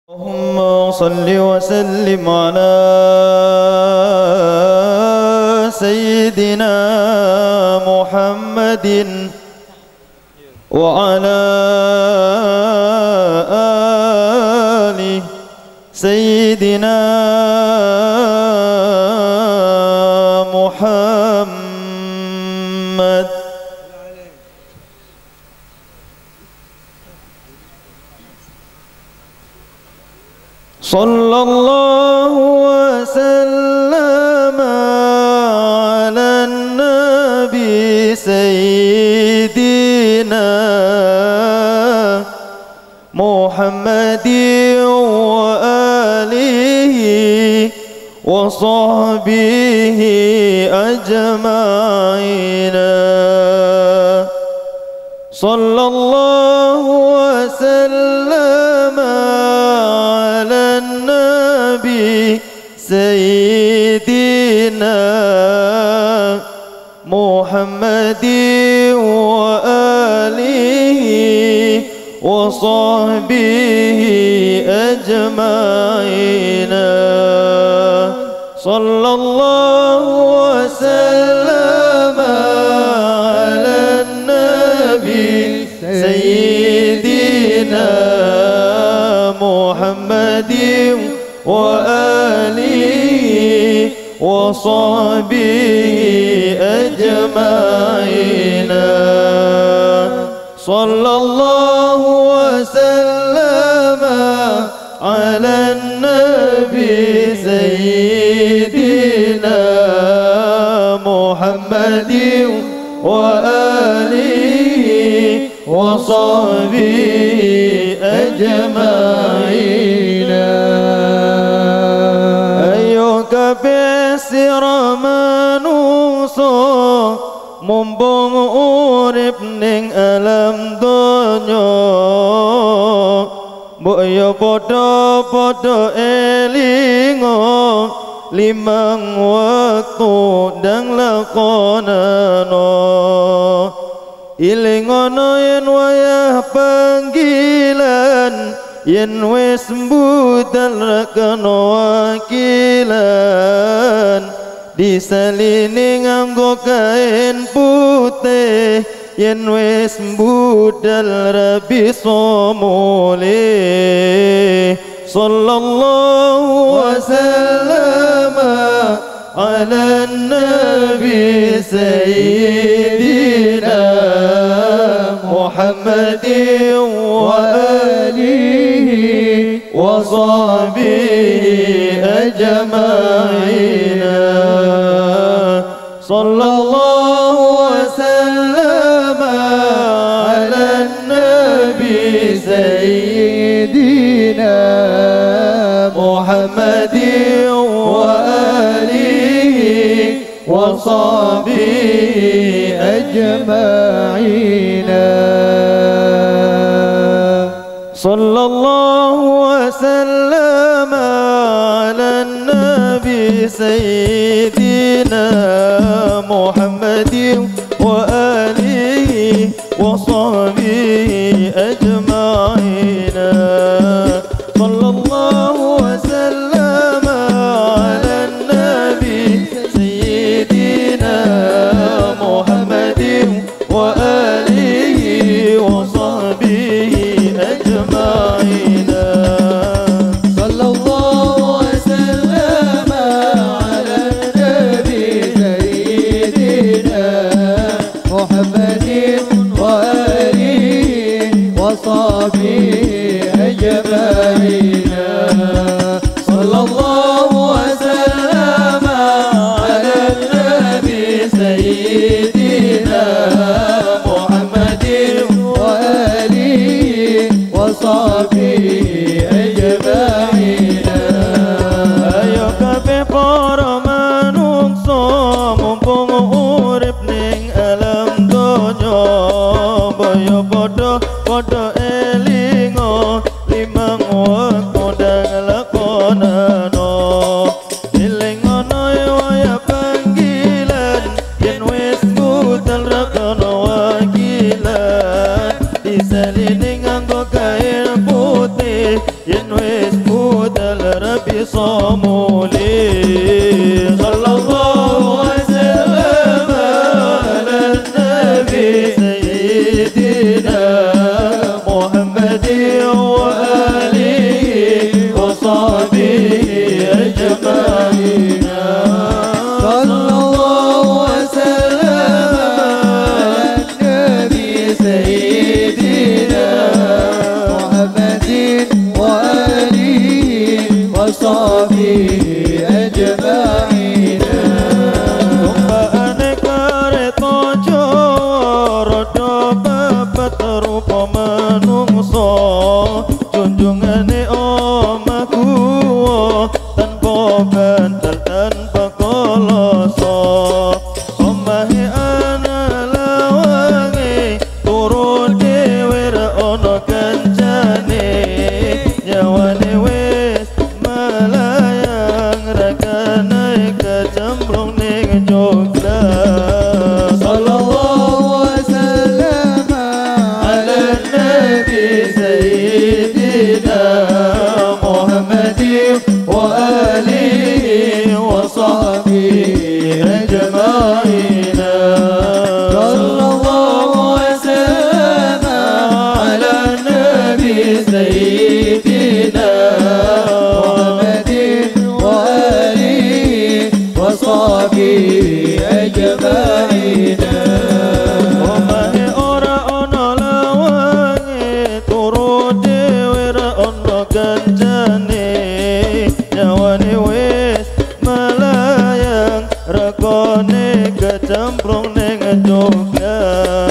اللهم صل وسلم على سيدنا محمد وعلى آل سيدنا محمد. صلى الله وسلم على النبي سيدنا محمد وآله وصحبه أجمعين. صلى الله وسلم على النبي سيدنا محمد وآله وصحبه أجمعين. صلى الله وسلم على النبي سيدنا محمد وآله وصحبه أجمعين. صلى الله وسلم على النبي سيدنا محمد وآله وصحبه أجمعين. أيك بسر manusa mumpung urip ning alam donya, mbok ya padha-padha elinga limang wektu ndang lakonana. Ilingono yen wayah panggilan, yen wis mbudal rekana wakilan, disalini nganggo kain putih, yen wis mbudal rabi somulih. Sallallahu wasallam ala nabi sayyidina Muhammad wa alihi wa sahbihi ajma'in. Sallallahu wasallam ala nabi sayyidina Muhammad wa alihi wa sahbihi ajma'in. Sallallahu wasallam ala nabi sayyidina Muhammad wa alihi wa sahbihi ajma'in. Sallallahu wasallam ala nabi sayyidina Muhammad wa alihi wa sahbihi ajma'in. Sallallahu wasallam ala nabi sayyidina Muhammad wa alihi wa sahbihi ajma'in. Sallallahu wasallam ala nabi sayyidina Muhammad wa alihi wa sahbihi ajma'in. Ayo kabeh para manungsa mumpung urip ning alam donya, boyo padha elinga limang wektu ndang lakonana. Ilingono wayah panggilan, yen wis budal rekana wakilan, disalini nganggo kain putih, yen wis وصحبه أجمعين. Tumpakane kereta Jawa rada bebet rupa manungsa, junjungane omah guwa tanpa bantal tanpa kolasa. Omahe ana lawange turun dhewe ra ono kancane, nyawane wis melayang rakane kecemplung ning Jogja. Sallallahu wasallam ala nabi sayyidina Muhammadin wa alihi wa sahbihi ajma'in. Sallallahu wasallam ala nabi sayyidina Muhammadin wa alihi wa sahbihi ajma'in. Omahe ora ono lawange turun dhewe ra ono kancane, nyawane wis melayang regane kecemplung ning Jogja.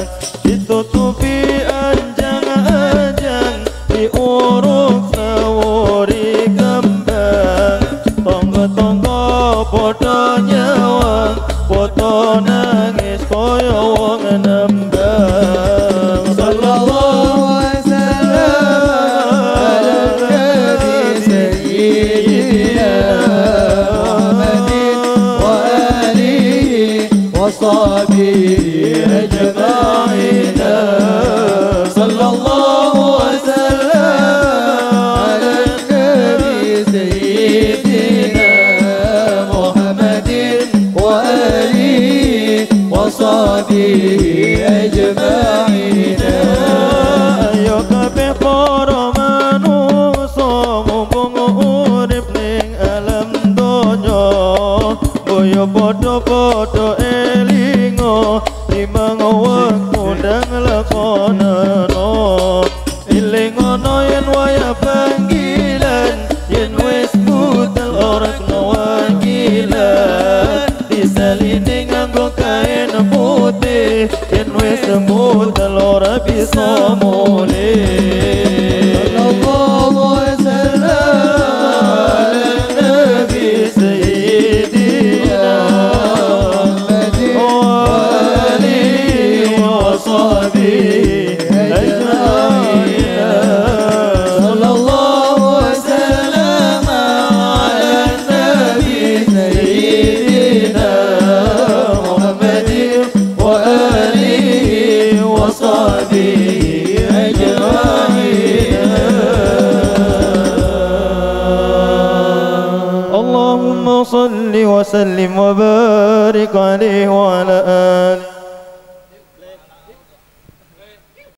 Ditutupi anjang-anjang diuruk sawuri kembang, tonggo-tonggo padha nyawang foto nangis kaya wong nembang. Sallallahu wasallam ala nabi sayyidina Muhammadin wa alihi wa sahbihi ajma'in. Sallallahu wasallam ala nabi sayyidina Muhammadin wa alihi wa sahbihi ajma'in. Ayo kabeh para manungsa mumpung urip ning alam donya, boyo padha-padha elinga limang wektu ndang lakonana. Ilingono yen waya panggilan, yen wis budal ora kena wakilan, disaline nganggo kain putih, yen wis budal ora bisa mulih. Sallallahu wasallam ala nabi sayyidina Muhammadin wa alihi wa sahbihi ajma'in. Sallallahu wasallam ala nabi sayyidina Muhammadin wa alihi wa sahbihi ajma'in. اللهم صل وسلم وبارك عليه وعلى آله